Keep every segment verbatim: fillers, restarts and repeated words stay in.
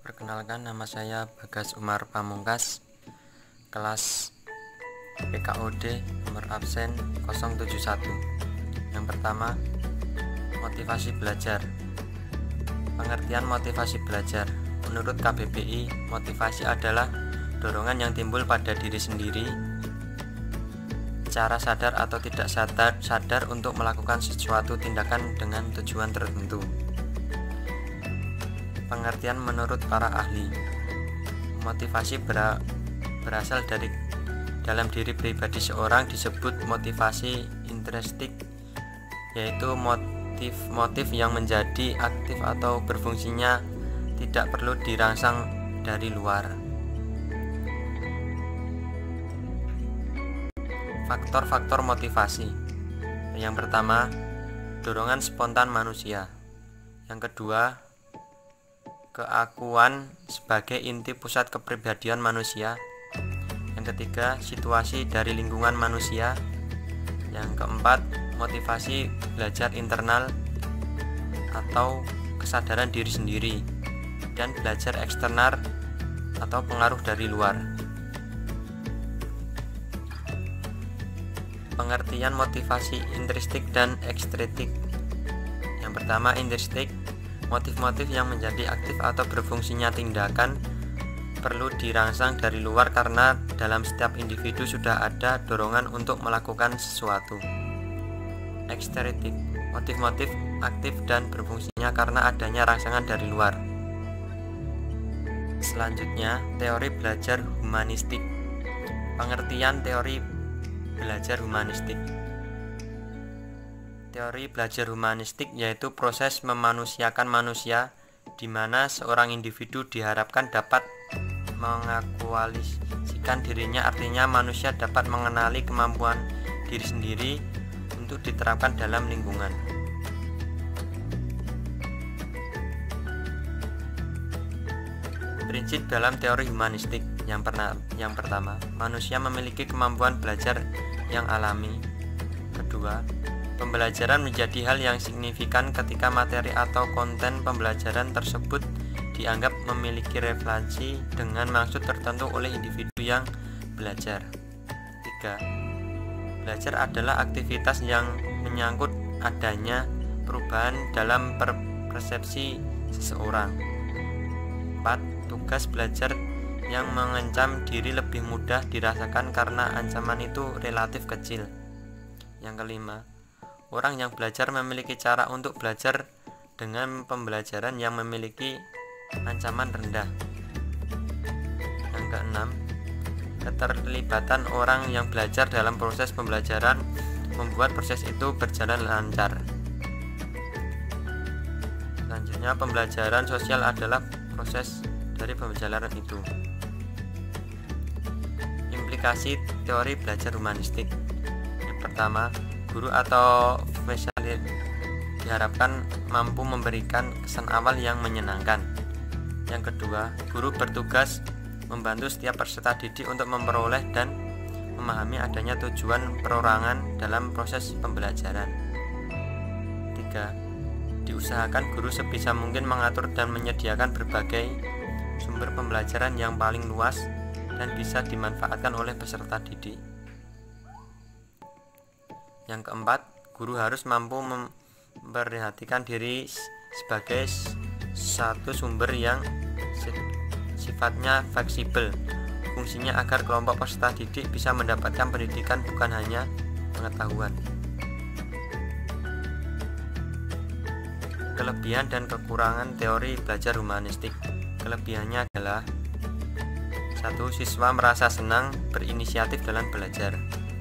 Perkenalkan, nama saya Bagas Umar Pamungkas, kelas P K O D, nomor absen nol tujuh satu. Yang pertama, motivasi belajar. Pengertian motivasi belajar. Menurut K B P I, motivasi adalah dorongan yang timbul pada diri sendiri secara sadar atau tidak sadar, sadar untuk melakukan sesuatu tindakan dengan tujuan tertentu. Pengertian menurut para ahli, motivasi ber, berasal dari dalam diri pribadi seorang disebut motivasi intrinsik, yaitu motif-motif yang menjadi aktif atau berfungsinya tidak perlu dirangsang dari luar. Faktor-faktor motivasi. Yang pertama, dorongan spontan manusia. Yang kedua, keakuan sebagai inti pusat kepribadian manusia. Yang ketiga, situasi dari lingkungan manusia. Yang keempat, motivasi belajar internal atau kesadaran diri sendiri, dan belajar eksternal atau pengaruh dari luar. Pengertian motivasi intrinsik dan ekstrinsik. Yang pertama, intrinsik, motif-motif yang menjadi aktif atau berfungsinya tindakan perlu dirangsang dari luar karena dalam setiap individu sudah ada dorongan untuk melakukan sesuatu. Ekstrinsik, motif-motif aktif dan berfungsinya karena adanya rangsangan dari luar. Selanjutnya, teori belajar humanistik. Pengertian teori belajar humanistik. Teori belajar humanistik yaitu proses memanusiakan manusia, di mana seorang individu diharapkan dapat mengaktualisasikan dirinya, artinya manusia dapat mengenali kemampuan diri sendiri untuk diterapkan dalam lingkungan. Prinsip dalam teori humanistik. Yang, pernah, yang pertama, manusia memiliki kemampuan belajar yang alami. Kedua, pembelajaran menjadi hal yang signifikan ketika materi atau konten pembelajaran tersebut dianggap memiliki relevansi dengan maksud tertentu oleh individu yang belajar. Tiga, belajar adalah aktivitas yang menyangkut adanya perubahan dalam persepsi seseorang. Empat, tugas belajar yang mengancam diri lebih mudah dirasakan karena ancaman itu relatif kecil. Yang kelima, orang yang belajar memiliki cara untuk belajar dengan pembelajaran yang memiliki ancaman rendah. Yang keenam, keterlibatan orang yang belajar dalam proses pembelajaran membuat proses itu berjalan lancar. Selanjutnya, pembelajaran sosial adalah proses dari pembelajaran itu. Implikasi teori belajar humanistik. Yang pertama, guru atau spesialis diharapkan mampu memberikan kesan awal yang menyenangkan. Yang kedua, guru bertugas membantu setiap peserta didik untuk memperoleh dan memahami adanya tujuan perorangan dalam proses pembelajaran. Tiga, diusahakan guru sebisa mungkin mengatur dan menyediakan berbagai sumber pembelajaran yang paling luas dan bisa dimanfaatkan oleh peserta didik. Yang keempat, guru harus mampu memperhatikan diri sebagai satu sumber yang sifatnya fleksibel, fungsinya agar kelompok peserta didik bisa mendapatkan pendidikan bukan hanya pengetahuan. Kelebihan dan kekurangan teori belajar humanistik. Kelebihannya adalah satu, siswa merasa senang berinisiatif dalam belajar.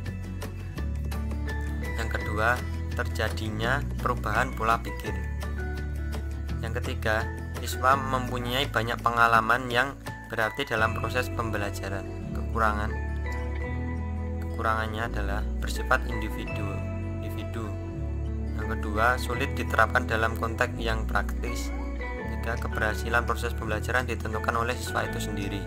Yang kedua, terjadinya perubahan pola pikir. Yang ketiga, siswa mempunyai banyak pengalaman yang berarti dalam proses pembelajaran. Kekurangan Kekurangannya adalah bersifat individu. individu. Yang kedua, sulit diterapkan dalam konteks yang praktis. Tiga, keberhasilan proses pembelajaran ditentukan oleh siswa itu sendiri.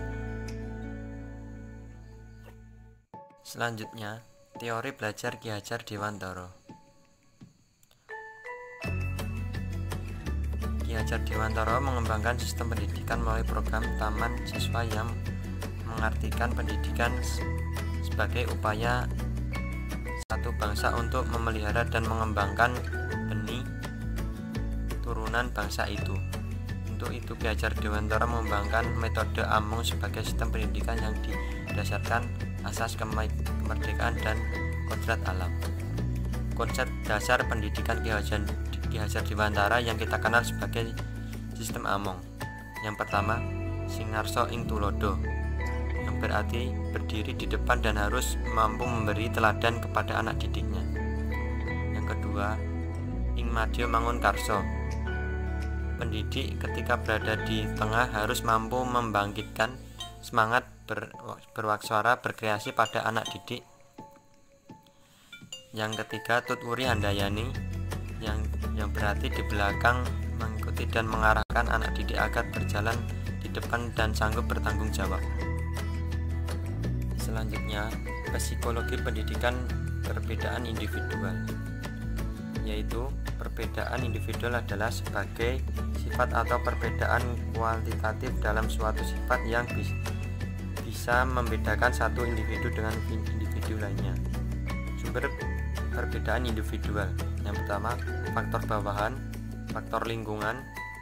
Selanjutnya, teori belajar Ki Hajar Dewantara. Ki Ki Hajar Dewantara mengembangkan sistem pendidikan melalui program Taman Siswa yang mengartikan pendidikan sebagai upaya satu bangsa untuk memelihara dan mengembangkan benih turunan bangsa itu. Untuk itu Ki Hajar Dewantara mengembangkan metode Amung sebagai sistem pendidikan yang didasarkan asas kemerdekaan dan kodrat alam. Konsep dasar pendidikan Ki Hajar, Ki Hajar Dewantara yang kita kenal sebagai sistem Amung. Yang pertama, Singarso ing Tulodo, yang berarti berdiri di depan dan harus mampu memberi teladan kepada anak didiknya. Yang kedua, ing Madya Mangun Karso, pendidik ketika berada di tengah harus mampu membangkitkan semangat ber, berwaksuara berkreasi pada anak didik. Yang ketiga, Tut Wuri Handayani, yang yang berarti di belakang mengikuti dan mengarahkan anak didik agar berjalan di depan dan sanggup bertanggung jawab. Selanjutnya, psikologi pendidikan perbedaan individual, yaitu perbedaan individual adalah sebagai sifat atau perbedaan kualitatif dalam suatu sifat yang bis, bisa membedakan satu individu dengan individu lainnya. Sumber perbedaan individual yang pertama, faktor bawahan, faktor lingkungan,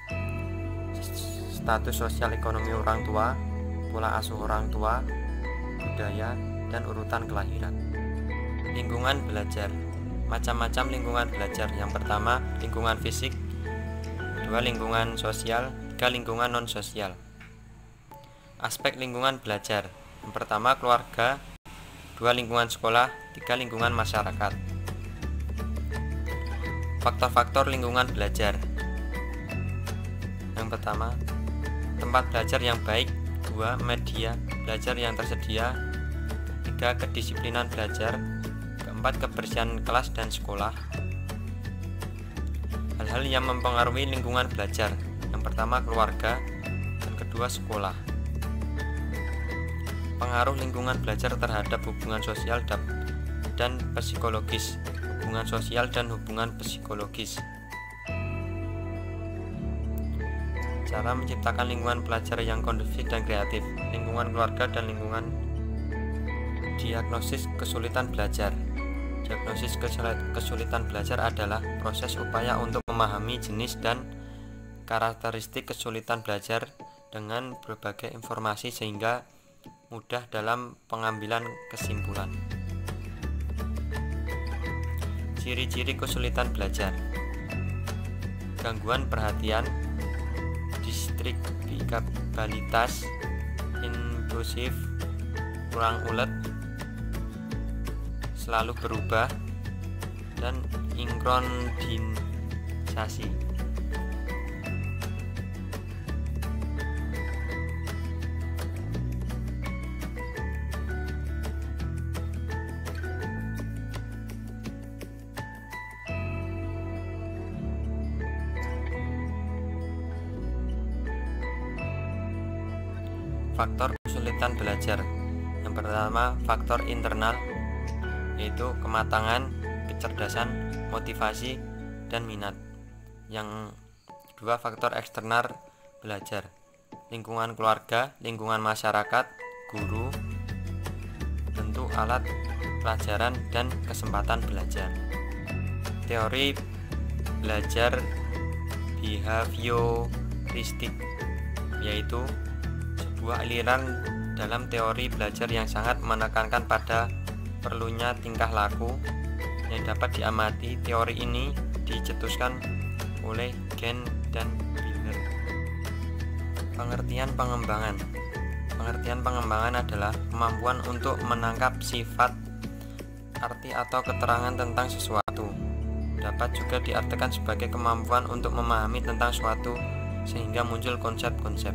status sosial ekonomi orang tua, pola asuh orang tua, budaya, dan urutan kelahiran. Lingkungan belajar, macam-macam lingkungan belajar. Yang pertama, lingkungan fisik, dua lingkungan sosial, tiga lingkungan non sosial. Aspek lingkungan belajar, yang pertama keluarga, dua lingkungan sekolah, tiga lingkungan masyarakat. Faktor-faktor lingkungan belajar, yang pertama tempat belajar yang baik, dua media belajar yang tersedia, tiga kedisiplinan belajar, keempat kebersihan kelas dan sekolah. Hal-hal yang mempengaruhi lingkungan belajar, yang pertama keluarga, dan kedua sekolah. Pengaruh lingkungan belajar terhadap hubungan sosial dan psikologis, hubungan sosial dan hubungan psikologis. Cara menciptakan lingkungan belajar yang kondusif dan kreatif, lingkungan keluarga dan lingkungan. Diagnosis kesulitan belajar. Diagnosis kesulitan belajar adalah proses upaya untuk memahami jenis dan karakteristik kesulitan belajar dengan berbagai informasi sehingga mudah dalam pengambilan kesimpulan. Ciri-ciri kesulitan belajar: gangguan perhatian, distriktikabilitas, impulsif, kurang ulet, selalu berubah, dan inkondensasi. Faktor kesulitan belajar. Yang pertama, faktor internal, yaitu kematangan, kecerdasan, motivasi, dan minat. Yang kedua, faktor eksternal belajar, lingkungan keluarga, lingkungan masyarakat, guru, bentuk alat pelajaran, dan kesempatan belajar. Teori belajar behavioristik, yaitu sebuah aliran dalam teori belajar yang sangat menekankan pada perlunya tingkah laku yang dapat diamati. Teori ini dicetuskan oleh Gen dan Biller. Pengertian pengembangan. Pengertian pengembangan adalah kemampuan untuk menangkap sifat, arti atau keterangan tentang sesuatu. Dapat juga diartikan sebagai kemampuan untuk memahami tentang suatu sehingga muncul konsep-konsep.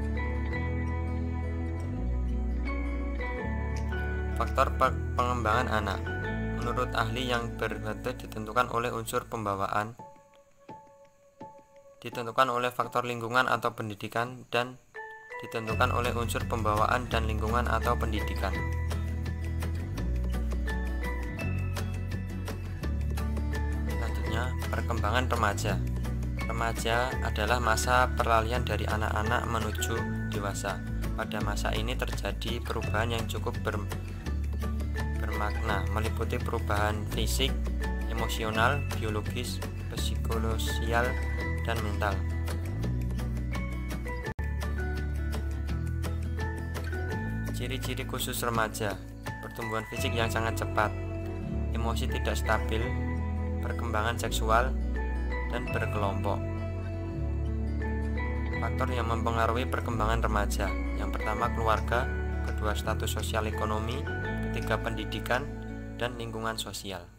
Faktor pengembangan anak. Menurut ahli yang berbeda ditentukan oleh unsur pembawaan, ditentukan oleh faktor lingkungan atau pendidikan, dan ditentukan oleh unsur pembawaan dan lingkungan atau pendidikan. Selanjutnya, perkembangan remaja. Remaja adalah masa peralihan dari anak-anak menuju dewasa. Pada masa ini terjadi perubahan yang cukup ber, bermakna, meliputi perubahan fisik, emosional, biologis, psikososial, dan mental. Ciri-ciri khusus remaja: pertumbuhan fisik yang sangat cepat, emosi tidak stabil, perkembangan seksual, dan berkelompok. Faktor yang mempengaruhi perkembangan remaja: yang pertama keluarga, kedua status sosial ekonomi, ketiga pendidikan, dan lingkungan sosial.